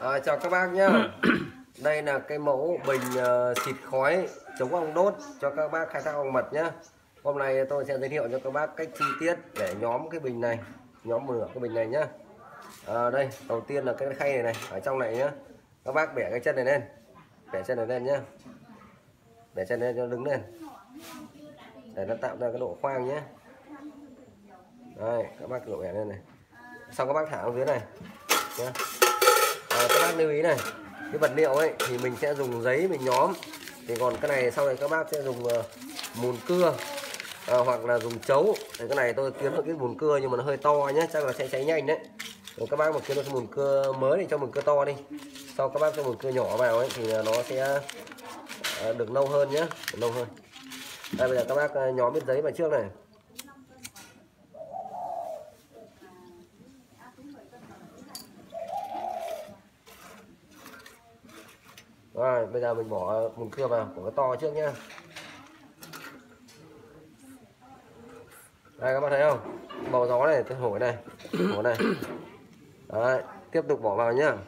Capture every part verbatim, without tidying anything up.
À, chào các bác nhé. Đây là cái mẫu bình uh, xịt khói chống ong đốt cho các bác khai thác ong mật nhé. Hôm nay tôi sẽ giới thiệu cho các bác cách chi tiết để nhóm cái bình này, nhóm nửa cái bình này nhé. À, đây đầu tiên là cái khay này này ở trong này nhé. Các bác bẻ cái chân này lên, bẻ chân này lên nhé, bẻ chân lên cho đứng lên để nó tạo ra cái độ khoang nhé. Đây các bác độ bẻ lên này, xong các bác thả xuống dưới này nhé. À, các bác lưu ý này, cái vật liệu ấy thì mình sẽ dùng giấy mình nhóm, thì còn cái này sau này các bác sẽ dùng uh, mùn cưa à, hoặc là dùng chấu. Thì cái này tôi kiếm được cái mùn cưa nhưng mà nó hơi to nhé, chắc là sẽ cháy nhanh đấy. Rồi các bác mà kiếm được cái mùn cưa mới thì cho mùn cưa to đi, sau các bác cho mùn cưa nhỏ vào ấy thì nó sẽ uh, được lâu hơn nhé, được lâu hơn. Đây bây giờ các bác uh, nhóm biết giấy vào trước này. Rồi bây giờ mình bỏ mùn cưa vào, bỏ cái to trước nhá. Đây các bác thấy không, bầu gió này, tôi hổi này, hổi này. Đấy, tiếp tục bỏ vào nhá.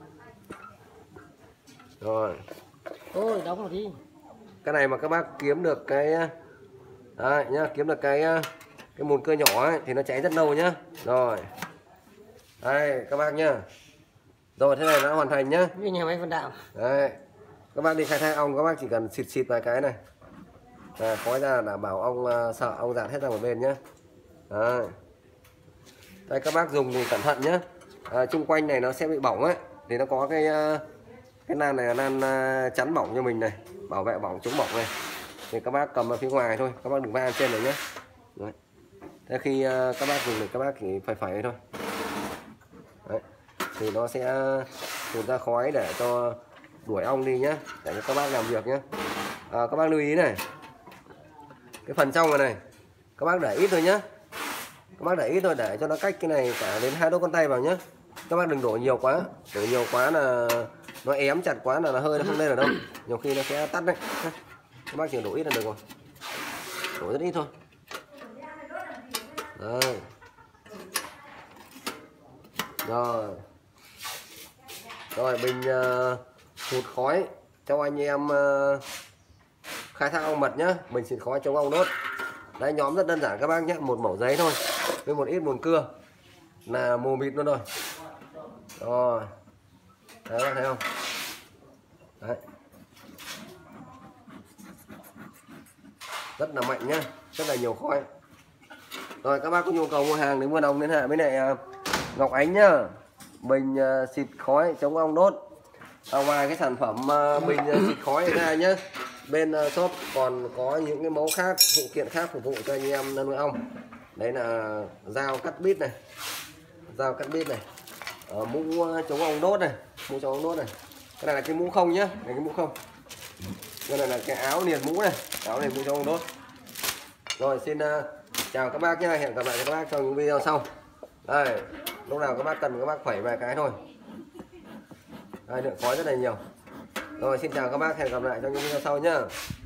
Rồi. Ôi đóng rồi đi. Cái này mà các bác kiếm được cái đấy nhá, kiếm được cái cái mùn cưa nhỏ ấy thì nó cháy rất lâu nhá. Rồi. Đây các bác nhá. Rồi thế này đã hoàn thành nhá. Như nhà máy Vân Đạo. Đấy. Các bác đi khai thác ong các bác chỉ cần xịt xịt vài cái này. À, khói ra đảm bảo ong uh, sợ ong dạt hết ra một bên nhé. Đấy. Đây các bác dùng thì cẩn thận nhé. À, chung quanh này nó sẽ bị bỏng ấy, thì nó có cái uh, cái nan này là nan uh, chắn bỏng cho mình này, bảo vệ bỏng chống bỏng này. Thì các bác cầm ở phía ngoài thôi, các bác đừng va trên này nhé. Đấy. Thế khi uh, các bác dùng thì các bác chỉ phải phải thôi. Đấy. Thì nó sẽ phun ra khói để cho đuổi ong đi nhé, để cho các bác làm việc nhé. À, các bác lưu ý này, cái phần trong này này các bác để ít thôi nhé, các bác để ít thôi để cho nó cách cái này cả đến hai đốt con tay vào nhé. Các bác đừng đổ nhiều quá, đổ nhiều quá là nó ém chặt quá là nó hơi nó không lên ở đâu, nhiều khi nó sẽ tắt đấy. Các bác chỉ đổ ít là được rồi, đổ rất ít thôi. Đây. Rồi rồi bình uh, hút khói cho anh em uh, khai thác ong mật nhá, mình xịt khói chống ong đốt. Đấy, nhóm rất đơn giản các bác nhé, một mẩu giấy thôi với một ít mùn cưa là mù mịt luôn rồi. Rồi đấy, các bác thấy không? Đấy, rất là mạnh nhá, rất là nhiều khói. Rồi các bác có nhu cầu mua hàng đến mua đồng liên hệ với lại uh, Ngọc Ánh nhá, bình uh, xịt khói chống ong đốt. À, ngoài cái sản phẩm uh, bình uh, xịt khói này ra nhé, bên uh, shop còn có những cái mẫu khác, phụ kiện khác phục vụ cho anh em nuôi ong. Đấy là dao cắt bít này, dao cắt bít này, uh, mũ uh, chống ong đốt này, mũ chống ong đốt này. Cái này là cái mũ không nhá, này cái mũ không. Cái này là cái áo liền mũ này, áo liền mũ chống ong đốt. Rồi xin uh, chào các bác nhé, hẹn gặp lại các bác trong những video sau. Đây, lúc nào các bác cần các bác khỏe vài cái thôi. Đây, lượng khói rất là nhiều. Rồi xin chào các bác, hẹn gặp lại trong những video sau nhá.